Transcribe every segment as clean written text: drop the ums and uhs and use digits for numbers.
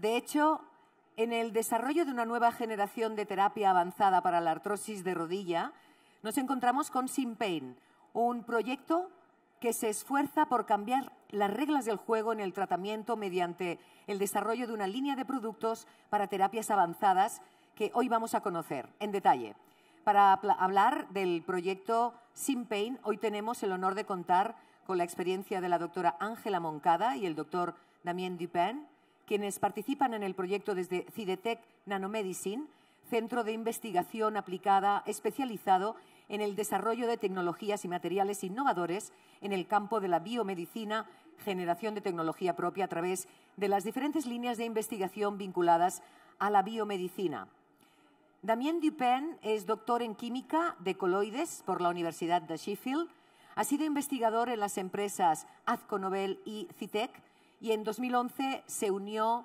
De hecho, en el desarrollo de una nueva generación de terapia avanzada para la artrosis de rodilla, nos encontramos con SimPain, un proyecto que se esfuerza por cambiar las reglas del juego en el tratamiento mediante el desarrollo de una línea de productos para terapias avanzadas que hoy vamos a conocer en detalle. Para hablar del proyecto SimPain, hoy tenemos el honor de contar con la experiencia de la doctora Ángela Moncada y el doctor Damien Dupin, quienes participan en el proyecto desde Cidetec Nanomedicine, centro de investigación aplicada especializado en el desarrollo de tecnologías y materiales innovadores en el campo de la biomedicina, generación de tecnología propia a través de las diferentes líneas de investigación vinculadas a la biomedicina. Damien Dupin es doctor en química de coloides por la Universidad de Sheffield, ha sido investigador en las empresas AZCO-Nobel y Cidetec y en 2011 se unió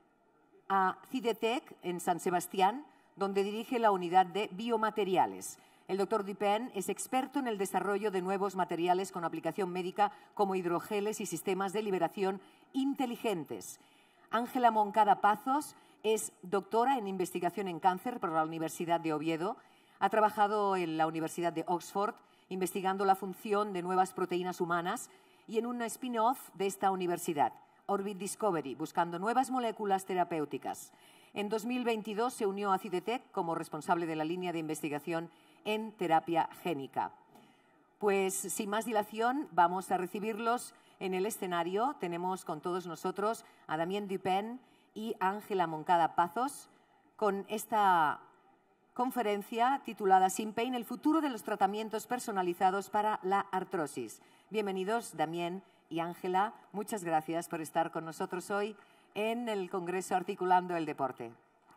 a Cidetec en San Sebastián, donde dirige la unidad de biomateriales. El doctor Dupin es experto en el desarrollo de nuevos materiales con aplicación médica como hidrogeles y sistemas de liberación inteligentes. Ángela Moncada Pazos es doctora en investigación en cáncer por la Universidad de Oviedo. Ha trabajado en la Universidad de Oxford investigando la función de nuevas proteínas humanas y en una spin-off de esta universidad, Orbit Discovery, buscando nuevas moléculas terapéuticas. En 2022 se unió a Cidetec como responsable de la línea de investigación en terapia génica. Pues sin más dilación, vamos a recibirlos en el escenario. Tenemos con todos nosotros a Damien Dupin y Ángela Moncada Pazos con esta conferencia titulada SimPain, el futuro de los tratamientos personalizados para la artrosis. Bienvenidos, Damien y Ángela. Muchas gracias por estar con nosotros hoy en el Congreso Articulando el Deporte.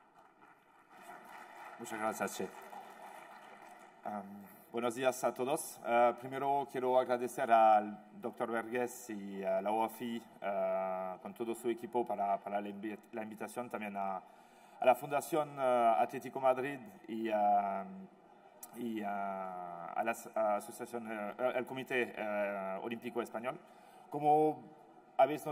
Muchas gracias, Che. Buenos días a todos. Primero quiero agradecer al Dr. Vergés y a la OAFI con todo su equipo para la invitación, también a la Fundación Atlético Madrid y a la asociación, el Comité Olímpico Español. Como habéis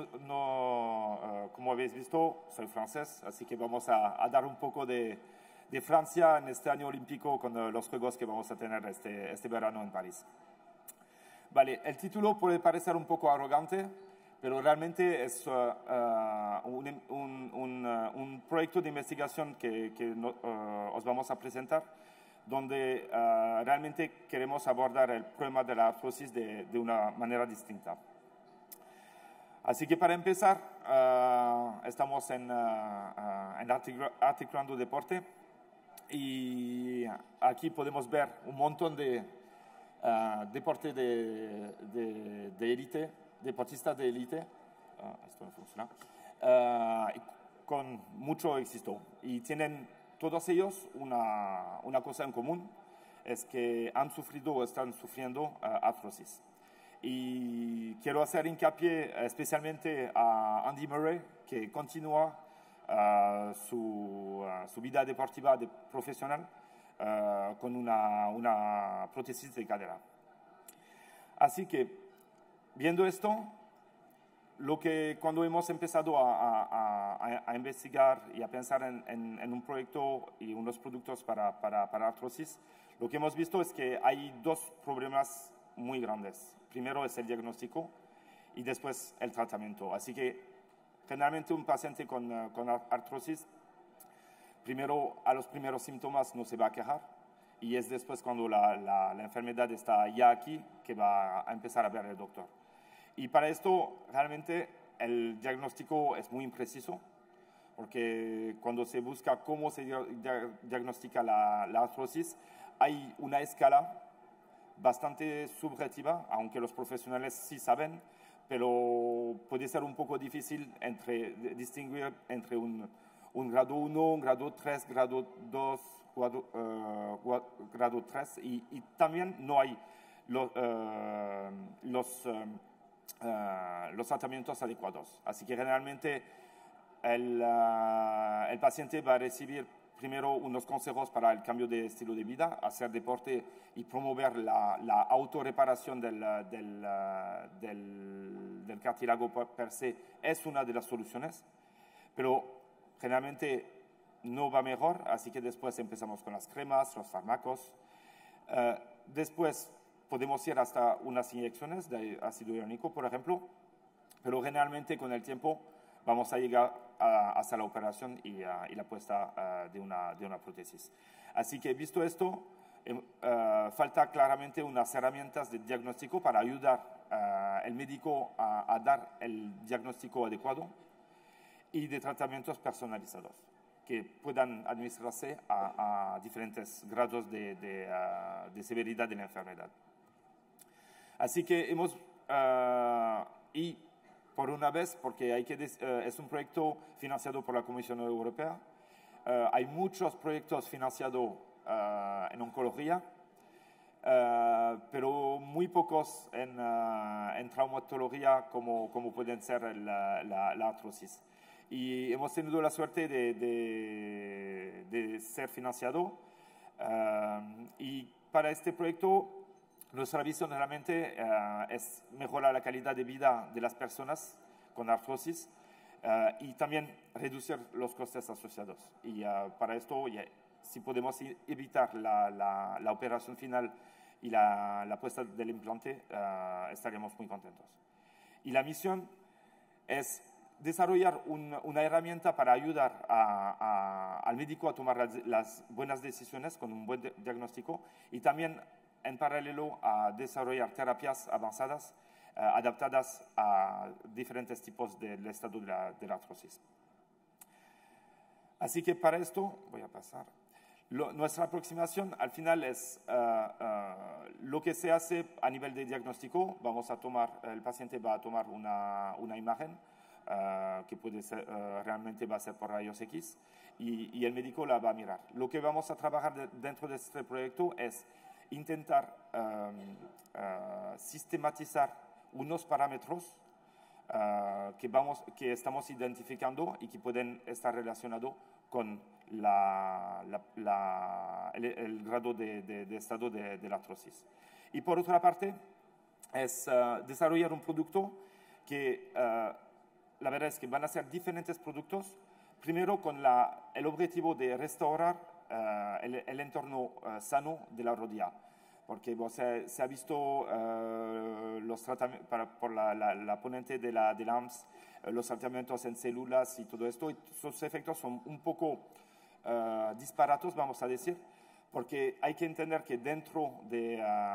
visto, soy francés, así que vamos a dar un poco de Francia en este año olímpico con los Juegos que vamos a tener este verano en París. Vale, el título puede parecer un poco arrogante, pero realmente es un proyecto de investigación que os vamos a presentar, donde realmente queremos abordar el problema de la artrosis de una manera distinta. Así que para empezar, estamos en Articulando Deporte y aquí podemos ver un montón de deporte de élite, deportistas de élite, esto no funciona, con mucho éxito. Y tienen todos ellos una cosa en común, es que han sufrido o están sufriendo artrosis. Y quiero hacer hincapié especialmente a Andy Murray, que continúa su vida deportiva profesional con una prótesis de cadera. Así que, viendo esto, cuando hemos empezado a investigar y a pensar en un proyecto y unos productos para artrosis, lo que hemos visto es que hay dos problemas muy grandes. Primero es el diagnóstico y después el tratamiento. Así que generalmente un paciente con artrosis, primero a los primeros síntomas no se va a quejar y es después cuando la enfermedad está ya aquí que va a empezar a ver el doctor. Y para esto realmente el diagnóstico es muy impreciso, porque cuando se busca cómo se diagnostica la artrosis, hay una escala bastante subjetiva, aunque los profesionales sí saben, pero puede ser un poco difícil distinguir entre un grado 1, un grado 3, grado 2, grado 3, y también no hay los tratamientos adecuados. Así que generalmente el paciente va a recibir primero unos consejos para el cambio de estilo de vida, hacer deporte y promover la autorreparación del cartílago per se es una de las soluciones, pero generalmente no va mejor, así que después empezamos con las cremas, los fármacos. Después podemos ir hasta unas inyecciones de ácido hialurónico, por ejemplo, pero generalmente con el tiempo vamos a llegar hasta la operación y la puesta de una prótesis. Así que visto esto, falta claramente unas herramientas de diagnóstico para ayudar al médico a dar el diagnóstico adecuado y de tratamientos personalizados que puedan administrarse a diferentes grados de severidad de la enfermedad. Así que hemos, y por una vez, porque es un proyecto financiado por la Comisión Europea, hay muchos proyectos financiados en oncología, pero muy pocos en traumatología como pueden ser la artrosis. Y hemos tenido la suerte de ser financiado y para este proyecto nuestra visión realmente es mejorar la calidad de vida de las personas con artrosis y también reducir los costes asociados. Y para esto, si podemos evitar la operación final y la puesta del implante, estaríamos muy contentos. Y la misión es desarrollar una herramienta para ayudar al médico a tomar las buenas decisiones con un buen diagnóstico y también en paralelo a desarrollar terapias avanzadas adaptadas a diferentes tipos del estado de la artrosis. Así que para esto, voy a pasar. Nuestra aproximación al final es lo que se hace a nivel de diagnóstico. El paciente va a tomar una imagen que puede ser, realmente va a ser por rayos X y el médico la va a mirar. Lo que vamos a trabajar dentro de este proyecto es intentar sistematizar unos parámetros que estamos identificando y que pueden estar relacionados con el grado de estado de la artrosis. Y por otra parte, es desarrollar un producto que la verdad es que van a ser diferentes productos, primero con el objetivo de restaurar el entorno sano de la rodilla, porque se ha visto los tratamientos por la ponente de la AMS, los tratamientos en células y todo esto, y sus efectos son un poco disparatos, vamos a decir, porque hay que entender que dentro de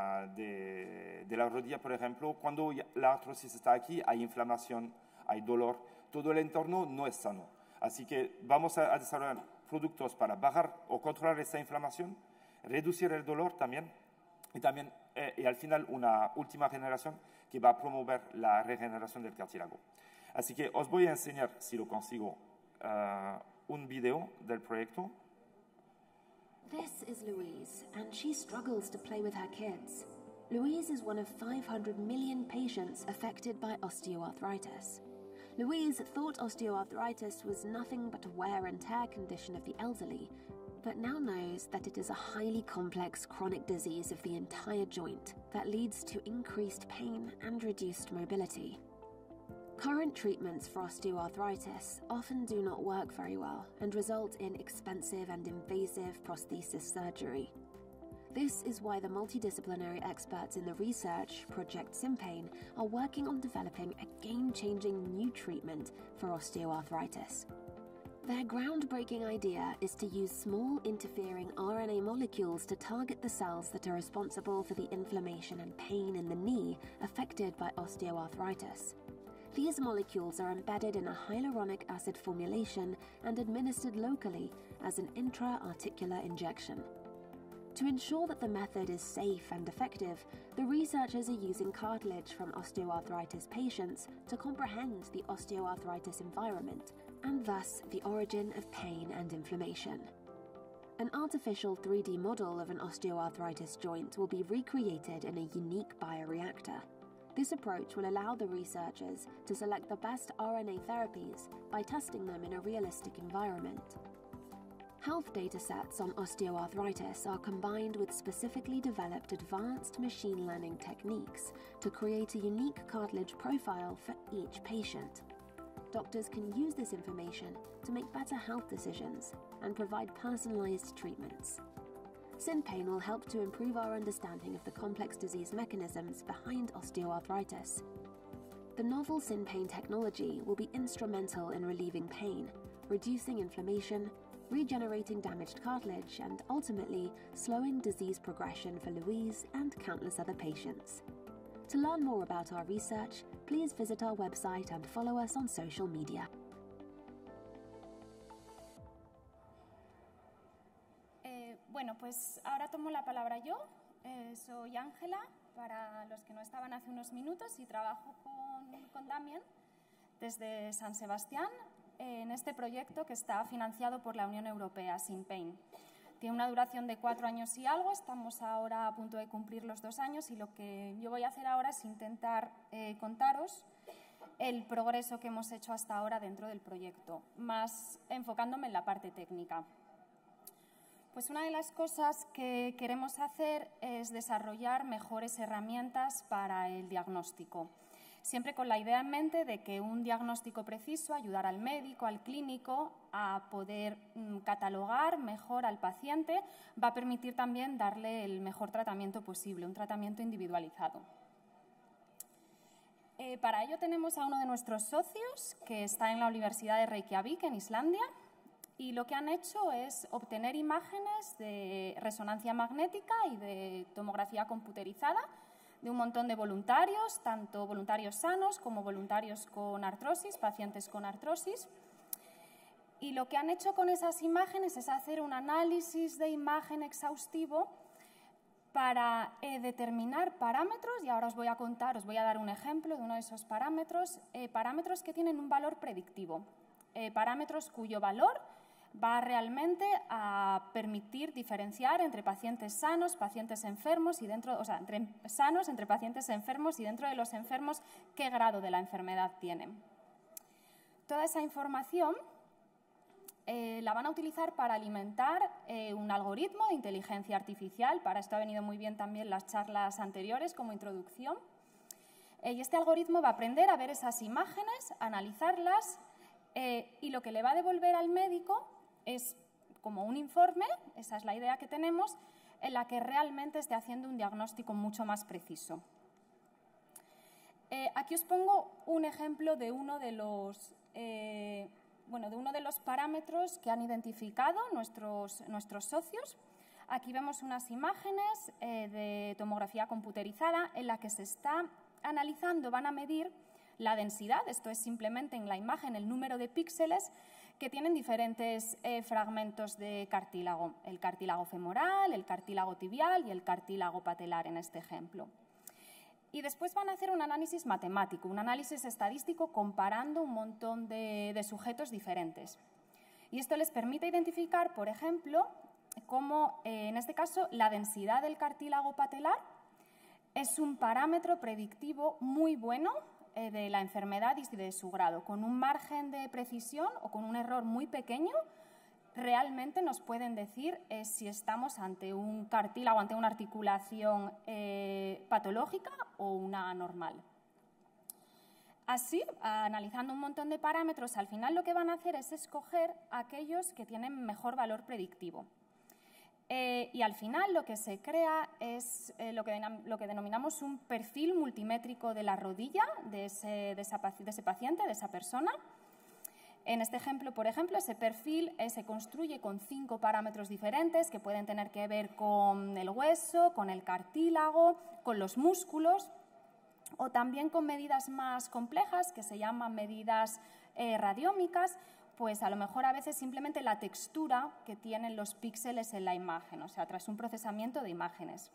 la rodilla, por ejemplo, cuando la artrosis está aquí, hay inflamación, hay dolor, todo el entorno no es sano. Así que vamos a desarrollar productos para bajar o controlar esa inflamación, reducir el dolor también, y al final una última generación que va a promover la regeneración del cartílago. Así que os voy a enseñar, si lo consigo, un video del proyecto. This is Louise, and she struggles to play with her kids. Louise is one of 500 million patients affected by osteoarthritis. Louise thought osteoarthritis was nothing but a wear and tear condition of the elderly, but now knows that it is a highly complex chronic disease of the entire joint that leads to increased pain and reduced mobility. Current treatments for osteoarthritis often do not work very well and result in expensive and invasive prosthesis surgery. This is why the multidisciplinary experts in the research, Project Sympain, are working on developing a game-changing new treatment for osteoarthritis. Their groundbreaking idea is to use small interfering RNA molecules to target the cells that are responsible for the inflammation and pain in the knee affected by osteoarthritis. These molecules are embedded in a hyaluronic acid formulation and administered locally as an intra-articular injection. To ensure that the method is safe and effective, the researchers are using cartilage from osteoarthritis patients to comprehend the osteoarthritis environment and thus the origin of pain and inflammation. An artificial 3D model of an osteoarthritis joint will be recreated in a unique bioreactor. This approach will allow the researchers to select the best RNA therapies by testing them in a realistic environment. Health data sets on osteoarthritis are combined with specifically developed advanced machine learning techniques to create a unique cartilage profile for each patient. doctors can use this information to make better health decisions and provide personalized treatments. SynPain will help to improve our understanding of the complex disease mechanisms behind osteoarthritis. The novel SynPain technology will be instrumental in relieving pain, reducing inflammation, regenerating damaged cartilage, and ultimately slowing disease progression for Louise and countless other patients. To learn more about our research, please visit our website and follow us on social media. Bueno, pues ahora tomo la palabra yo. Soy Ángela, para los que no estaban hace unos minutos, y trabajo con Damien desde San Sebastián en este proyecto que está financiado por la Unión Europea, SynPain. Tiene una duración de 4 años y algo, estamos ahora a punto de cumplir los 2 años, y lo que yo voy a hacer ahora es intentar contaros el progreso que hemos hecho hasta ahora dentro del proyecto, más enfocándome en la parte técnica. Pues una de las cosas que queremos hacer es desarrollar mejores herramientas para el diagnóstico, siempre con la idea en mente de que un diagnóstico preciso ayudará al médico, al clínico, a poder catalogar mejor al paciente, va a permitir también darle el mejor tratamiento posible, un tratamiento individualizado. Para ello tenemos a uno de nuestros socios que está en la Universidad de Reykjavik, en Islandia, y lo que han hecho es obtener imágenes de resonancia magnética y de tomografía computerizada de un montón de voluntarios, tanto voluntarios sanos como voluntarios con artrosis, pacientes con artrosis. Y lo que han hecho con esas imágenes es hacer un análisis de imagen exhaustivo para determinar parámetros, y ahora os voy a dar un ejemplo de uno de esos parámetros, parámetros que tienen un valor predictivo, parámetros cuyo valor va realmente a permitir diferenciar entre pacientes sanos, pacientes enfermos y dentro, o sea, entre sanos, entre pacientes enfermos y dentro de los enfermos qué grado de la enfermedad tienen. Toda esa información la van a utilizar para alimentar un algoritmo de inteligencia artificial. Para esto ha venido muy bien también las charlas anteriores como introducción. Y este algoritmo va a aprender a ver esas imágenes, a analizarlas, y lo que le va a devolver al médico es como un informe, esa es la idea que tenemos, en la que realmente esté haciendo un diagnóstico mucho más preciso. Aquí os pongo un ejemplo de uno de los parámetros que han identificado nuestros socios. Aquí vemos unas imágenes de tomografía computerizada en la que se está analizando, van a medir la densidad, esto es simplemente en la imagen el número de píxeles que tienen diferentes fragmentos de cartílago, el cartílago femoral, el cartílago tibial y el cartílago patelar en este ejemplo. Y después van a hacer un análisis matemático, un análisis estadístico comparando un montón de sujetos diferentes. Y esto les permite identificar, por ejemplo, cómo en este caso la densidad del cartílago patelar es un parámetro predictivo muy bueno de la enfermedad y de su grado. Con un margen de precisión o con un error muy pequeño, realmente nos pueden decir si estamos ante un cartílago, ante una articulación patológica o una normal. Así, analizando un montón de parámetros, al final lo que van a hacer es escoger aquellos que tienen mejor valor predictivo. Y al final lo que se crea es lo que denominamos un perfil multimétrico de la rodilla de ese paciente, de esa persona. En este ejemplo, por ejemplo, ese perfil se construye con 5 parámetros diferentes que pueden tener que ver con el hueso, con el cartílago, con los músculos, o también con medidas más complejas que se llaman medidas radiómicas, pues a lo mejor a veces simplemente la textura que tienen los píxeles en la imagen, o sea, tras un procesamiento de imágenes.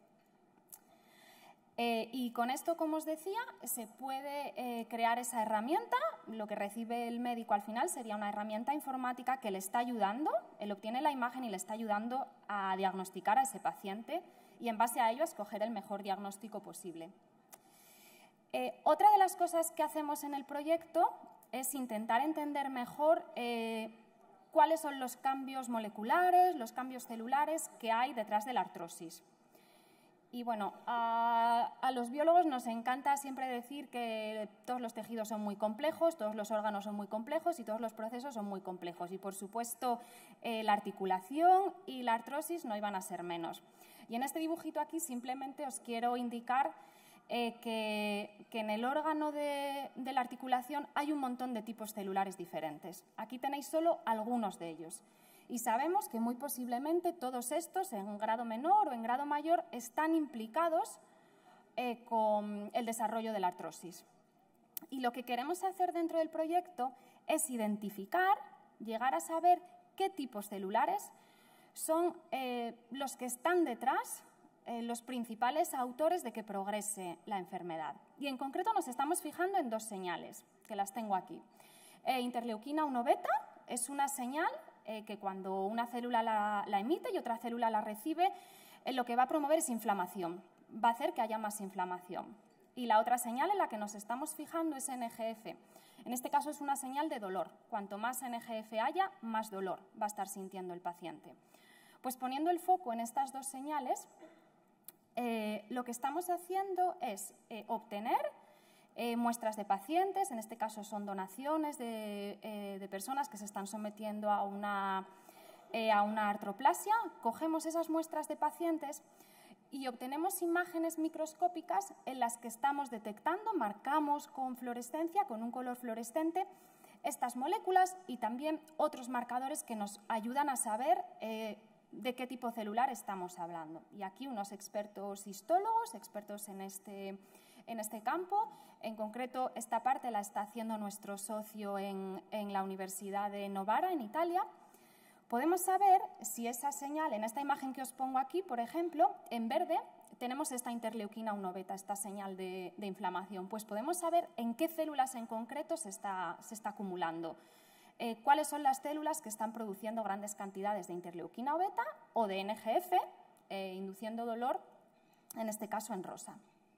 Y con esto, como os decía, se puede crear esa herramienta. Lo que recibe el médico al final sería una herramienta informática que le está ayudando, él obtiene la imagen y le está ayudando a diagnosticar a ese paciente y en base a ello a escoger el mejor diagnóstico posible. Otra de las cosas que hacemos en el proyecto es intentar entender mejor cuáles son los cambios moleculares, los cambios celulares que hay detrás de la artrosis. Y bueno, a los biólogos nos encanta siempre decir que todos los tejidos son muy complejos, todos los órganos son muy complejos y todos los procesos son muy complejos. Y, por supuesto, la articulación y la artrosis no iban a ser menos. Y en este dibujito aquí simplemente os quiero indicar que en el órgano de la articulación hay un montón de tipos celulares diferentes. Aquí tenéis solo algunos de ellos. Y sabemos que muy posiblemente todos estos, en grado menor o en grado mayor, están implicados con el desarrollo de la artrosis. Y lo que queremos hacer dentro del proyecto es identificar, llegar a saber qué tipos celulares son los que están detrás, los principales autores de que progrese la enfermedad. Y en concreto nos estamos fijando en dos señales, que las tengo aquí. Interleuquina 1 beta es una señal que cuando una célula la emite y otra célula la recibe, lo que va a promover es inflamación, va a hacer que haya más inflamación. Y la otra señal en la que nos estamos fijando es NGF. En este caso es una señal de dolor. Cuanto más NGF haya, más dolor va a estar sintiendo el paciente. Pues poniendo el foco en estas dos señales, lo que estamos haciendo es obtener muestras de pacientes, en este caso son donaciones de personas que se están sometiendo a una artroplasia. Cogemos esas muestras de pacientes y obtenemos imágenes microscópicas en las que estamos detectando, marcamos con fluorescencia, con un color fluorescente, estas moléculas y también otros marcadores que nos ayudan a saber de qué tipo celular estamos hablando. Y aquí unos expertos histólogos, expertos en este campo. En concreto, esta parte la está haciendo nuestro socio en la Universidad de Novara, en Italia. Podemos saber si esa señal, en esta imagen que os pongo aquí, por ejemplo, en verde tenemos esta interleuquina 1 beta, esta señal de inflamación. Pues podemos saber en qué células en concreto se está acumulando. Cuáles son las células que están produciendo grandes cantidades de interleuquina beta o de NGF, induciendo dolor, en este caso en rosa.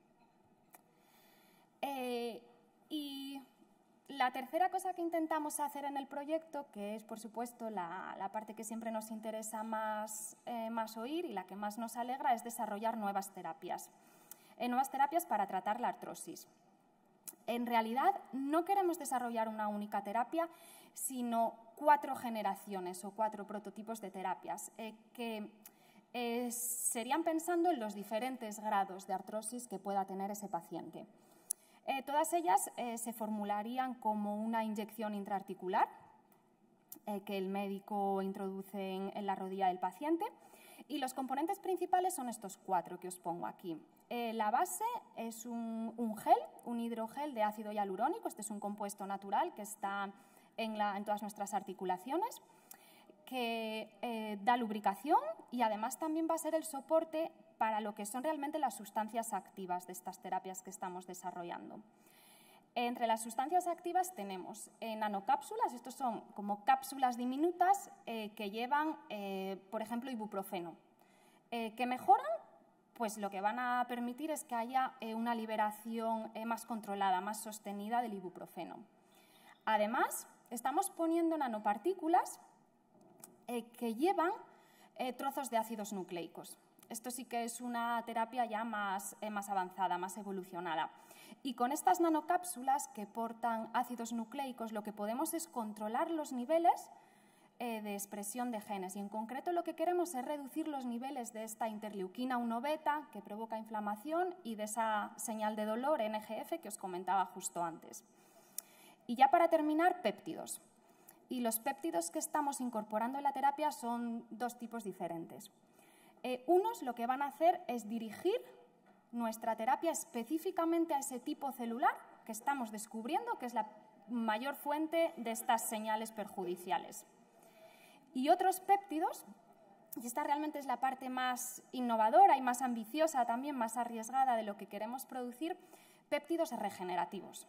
Y la tercera cosa que intentamos hacer en el proyecto, que es por supuesto la parte que siempre nos interesa más oír y la que más nos alegra, es desarrollar nuevas terapias para tratar la artrosis. En realidad no queremos desarrollar una única terapia, sino 4 generaciones o 4 prototipos de terapias que serían pensando en los diferentes grados de artrosis que pueda tener ese paciente. Todas ellas se formularían como una inyección intraarticular que el médico introduce en la rodilla del paciente, y los componentes principales son estos 4 que os pongo aquí. La base es un gel, un hidrogel de ácido hialurónico. Este es un compuesto natural que está en todas nuestras articulaciones, que da lubricación y además también va a ser el soporte para lo que son realmente las sustancias activas de estas terapias que estamos desarrollando. Entre las sustancias activas tenemos nanocápsulas, estos son como cápsulas diminutas que llevan, por ejemplo, ibuprofeno. ¿Qué mejoran? Pues lo que van a permitir es que haya una liberación más controlada, más sostenida del ibuprofeno. Además, estamos poniendo nanopartículas que llevan trozos de ácidos nucleicos. Esto sí que es una terapia ya más avanzada, más evolucionada. Y con estas nanocápsulas que portan ácidos nucleicos, lo que podemos es controlar los niveles de expresión de genes. Y en concreto lo que queremos es reducir los niveles de esta interleuquina 1 beta que provoca inflamación y de esa señal de dolor NGF que os comentaba justo antes. Y ya para terminar, péptidos. Y los péptidos que estamos incorporando en la terapia son 2 tipos diferentes. Unos lo que van a hacer es dirigir nuestra terapia específicamente a ese tipo celular que estamos descubriendo, que es la mayor fuente de estas señales perjudiciales. Y otros péptidos, y esta realmente es la parte más innovadora y más ambiciosa, también más arriesgada de lo que queremos producir, péptidos regenerativos.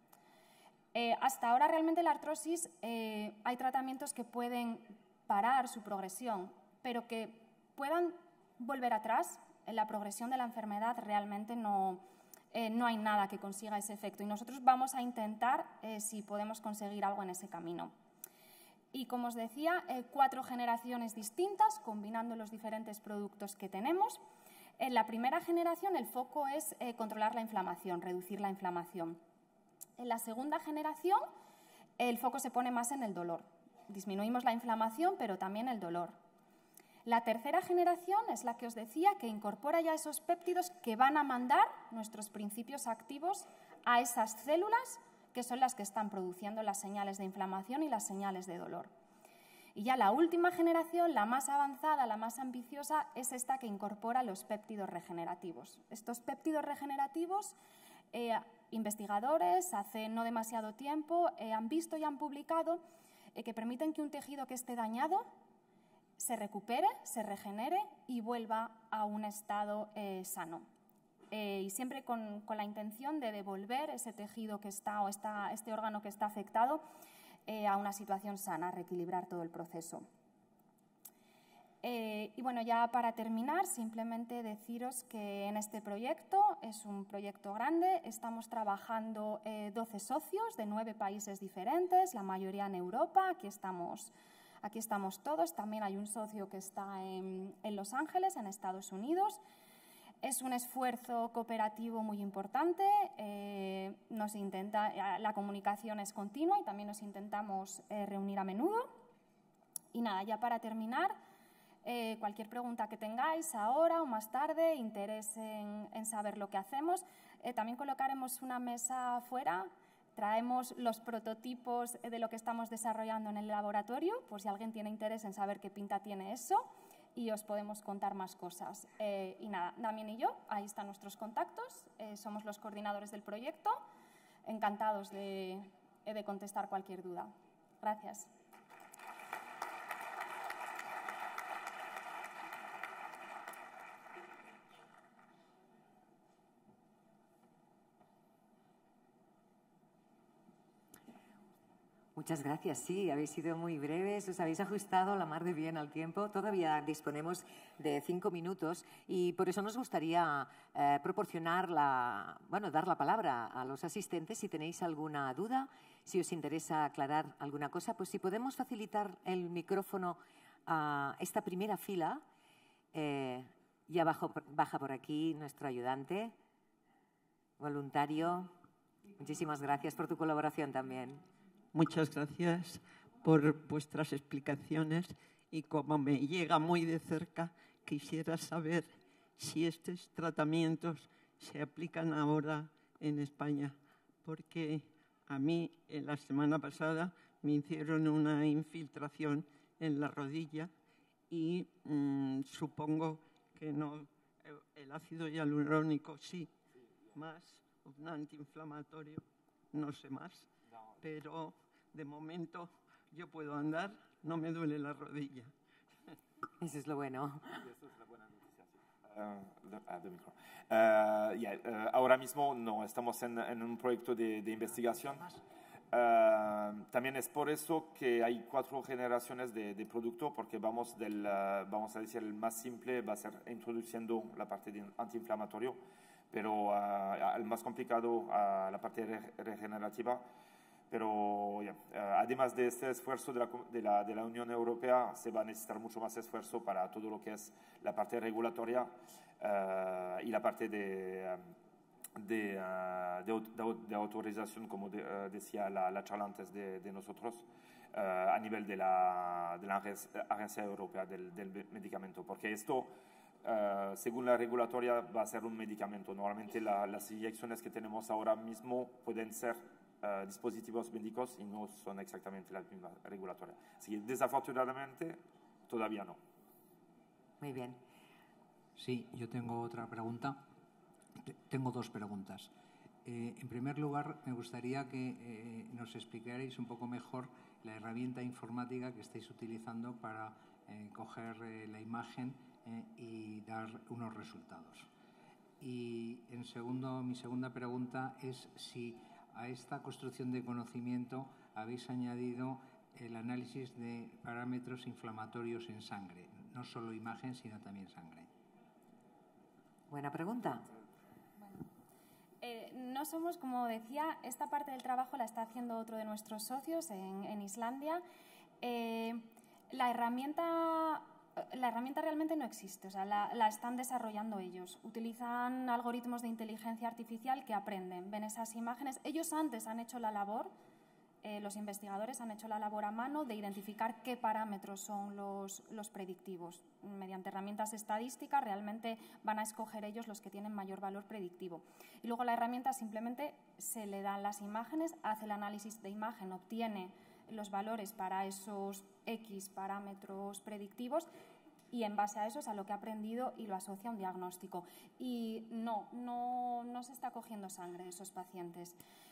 Hasta ahora realmente la artrosis hay tratamientos que pueden parar su progresión, pero que puedan volver atrás en la progresión de la enfermedad realmente no hay nada que consiga ese efecto. Y nosotros vamos a intentar si podemos conseguir algo en ese camino. Y como os decía, 4 generaciones distintas, combinando los diferentes productos que tenemos. En la primera generación el foco es controlar la inflamación, reducir la inflamación. En la segunda generación el foco se pone más en el dolor. Disminuimos la inflamación, pero también el dolor. La tercera generación es la que os decía, que incorpora ya esos péptidos que van a mandar nuestros principios activos a esas células que son las que están produciendo las señales de inflamación y las señales de dolor. Y ya la última generación, la más avanzada, la más ambiciosa, es esta que incorpora los péptidos regenerativos. Estos péptidos regenerativos, investigadores hace no demasiado tiempo han visto y han publicado que permiten que un tejido que esté dañado se recupere, se regenere y vuelva a un estado sano. Y siempre con la intención de devolver ese tejido que está o este órgano que está afectado a una situación sana, reequilibrar todo el proceso. Y bueno, ya para terminar, simplemente deciros que en este proyecto, es un proyecto grande, estamos trabajando 12 socios de 9 países diferentes, la mayoría en Europa, aquí estamos todos, también hay un socio que está en Los Ángeles, en Estados Unidos. Es un esfuerzo cooperativo muy importante, la comunicación es continua y también nos intentamos reunir a menudo. Y nada, ya para terminar, cualquier pregunta que tengáis ahora o más tarde, interés en saber lo que hacemos, también colocaremos una mesa afuera, traemos los prototipos de lo que estamos desarrollando en el laboratorio, por si alguien tiene interés en saber qué pinta tiene eso, y os podemos contar más cosas. Y nada, Damien y yo, ahí están nuestros contactos, somos los coordinadores del proyecto, encantados de contestar cualquier duda. Gracias. Muchas gracias. Sí, habéis sido muy breves, os habéis ajustado la mar de bien al tiempo. Todavía disponemos de 5 minutos y por eso nos gustaría dar la palabra a los asistentes si tenéis alguna duda, si os interesa aclarar alguna cosa, pues si podemos facilitar el micrófono a esta primera fila. Ya baja por aquí nuestro ayudante, voluntario. Muchísimas gracias por tu colaboración también. Muchas gracias por vuestras explicaciones y como me llega muy de cerca, quisiera saber si estos tratamientos se aplican ahora en España, porque a mí la semana pasada me hicieron una infiltración en la rodilla y supongo que no, el ácido hialurónico sí, más un antiinflamatorio, no sé más. Pero de momento yo puedo andar, no me duele la rodilla. Eso es lo bueno. Eso es la buena noticia. Ahora mismo no estamos en un proyecto de investigación. También es por eso que hay 4 generaciones de producto, porque vamos a decir, el más simple va a ser introduciendo la parte de antiinflamatorio, pero el más complicado, la parte regenerativa. Pero además de este esfuerzo de la Unión Europea, se va a necesitar mucho más esfuerzo para todo lo que es la parte regulatoria y la parte de autorización, como decía la charla antes de nosotros, a nivel de la Agencia Europea del Medicamento. Porque esto, según la regulatoria, va a ser un medicamento. Normalmente las inyecciones que tenemos ahora mismo pueden ser dispositivos médicos y no son exactamente la misma regulatoria. Así que desafortunadamente todavía no. Muy bien. Sí, yo tengo otra pregunta. Tengo 2 preguntas. En primer lugar, me gustaría que nos explicarais un poco mejor la herramienta informática que estáis utilizando para coger la imagen y dar unos resultados. Y mi segunda pregunta es si a esta construcción de conocimiento habéis añadido el análisis de parámetros inflamatorios en sangre, no solo imagen, sino también sangre. Buena pregunta. No somos, como decía, esta parte del trabajo la está haciendo otro de nuestros socios en Islandia. La herramienta, la herramienta realmente no existe, o sea, la están desarrollando ellos. Utilizan algoritmos de inteligencia artificial que aprenden, ven esas imágenes. Ellos antes han hecho la labor, los investigadores han hecho la labor a mano de identificar qué parámetros son los predictivos. Mediante herramientas estadísticas realmente van a escoger ellos los que tienen mayor valor predictivo. Y luego la herramienta simplemente se le dan las imágenes, hace el análisis de imagen, obtiene los valores para esos X parámetros predictivos y en base a eso es a lo que ha aprendido y lo asocia a un diagnóstico. Y no se está cogiendo sangre de esos pacientes.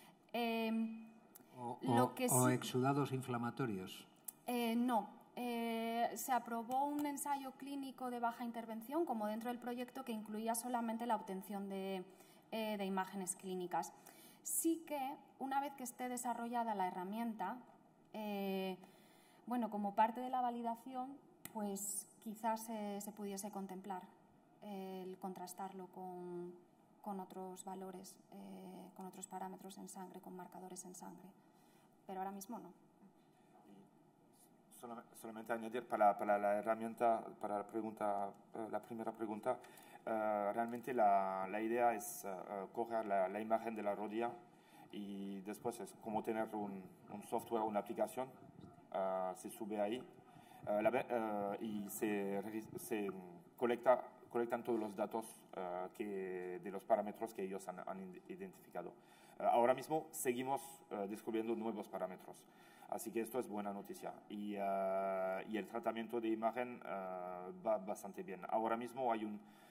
O exudados inflamatorios. No. Se aprobó un ensayo clínico de baja intervención como dentro del proyecto que incluía solamente la obtención de imágenes clínicas. Sí que una vez que esté desarrollada la herramienta, bueno, como parte de la validación, pues quizás se pudiese contemplar el contrastarlo con otros valores, con otros parámetros en sangre, con marcadores en sangre. Pero ahora mismo no. Solamente añadir para la herramienta, para la primera pregunta, realmente la idea es coger la imagen de la rodilla y después es como tener un software, una aplicación, se sube ahí y se colectan todos los datos de los parámetros que ellos han identificado. Ahora mismo seguimos descubriendo nuevos parámetros, así que esto es buena noticia y el tratamiento de imagen va bastante bien. Ahora mismo hay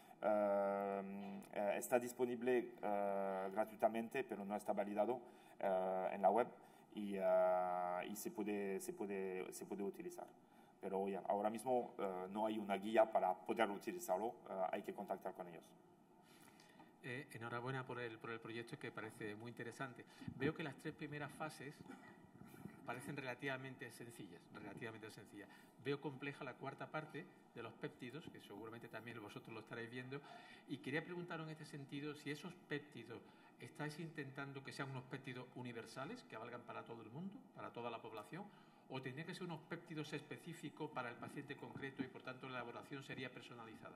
está disponible gratuitamente, pero no está validado en la web y se puede utilizar. Pero ya, ahora mismo no hay una guía para poder utilizarlo, hay que contactar con ellos. Enhorabuena por el proyecto, que parece muy interesante. Veo que las 3 primeras fases parecen relativamente sencillas. Veo compleja la 4ª parte de los péptidos, que seguramente también vosotros lo estaréis viendo, y quería preguntaros en este sentido si esos péptidos estáis intentando que sean unos péptidos universales, que valgan para todo el mundo, para toda la población, o tendrían que ser unos péptidos específicos para el paciente concreto y por tanto la elaboración sería personalizada.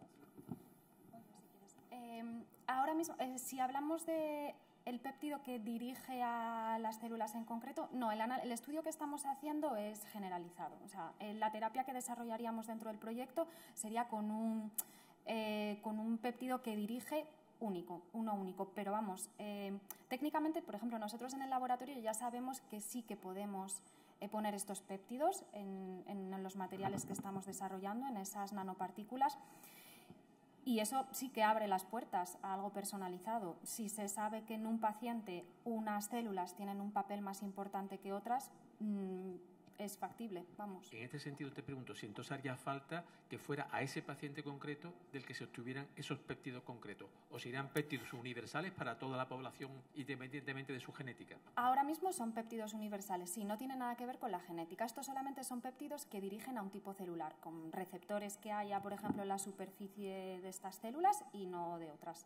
Ahora mismo, si hablamos de el péptido que dirige a las células en concreto, no, el estudio que estamos haciendo es generalizado. O sea, la terapia que desarrollaríamos dentro del proyecto sería con un péptido que dirige uno único. Pero vamos, técnicamente, por ejemplo, nosotros en el laboratorio ya sabemos que sí que podemos poner estos péptidos en los materiales que estamos desarrollando, en esas nanopartículas. Y eso sí que abre las puertas a algo personalizado. Si se sabe que en un paciente unas células tienen un papel más importante que otras, es factible, vamos. En este sentido te pregunto si entonces haría falta que fuera a ese paciente concreto del que se obtuvieran esos péptidos concretos, o serían péptidos universales para toda la población independientemente de su genética. Ahora mismo son péptidos universales, sí, no tiene nada que ver con la genética. Estos solamente son péptidos que dirigen a un tipo celular, con receptores que haya, por ejemplo, en la superficie de estas células y no de otras.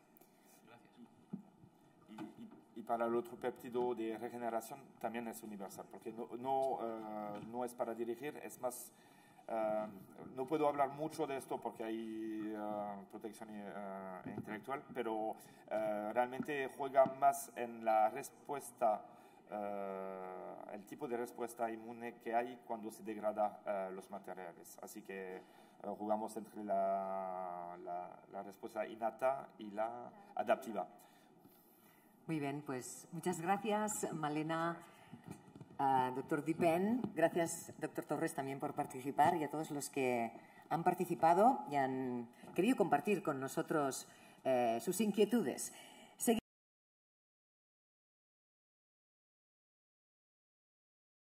Y para el otro péptido de regeneración también es universal, porque no es para dirigir, es más, no puedo hablar mucho de esto porque hay protección intelectual, pero realmente juega más en la respuesta, el tipo de respuesta inmune que hay cuando se degrada los materiales. Así que jugamos entre la respuesta innata y la adaptiva. Muy bien, pues muchas gracias, Malena, doctor Dipén. Gracias, doctor Torres, también por participar y a todos los que han participado y han querido compartir con nosotros sus inquietudes.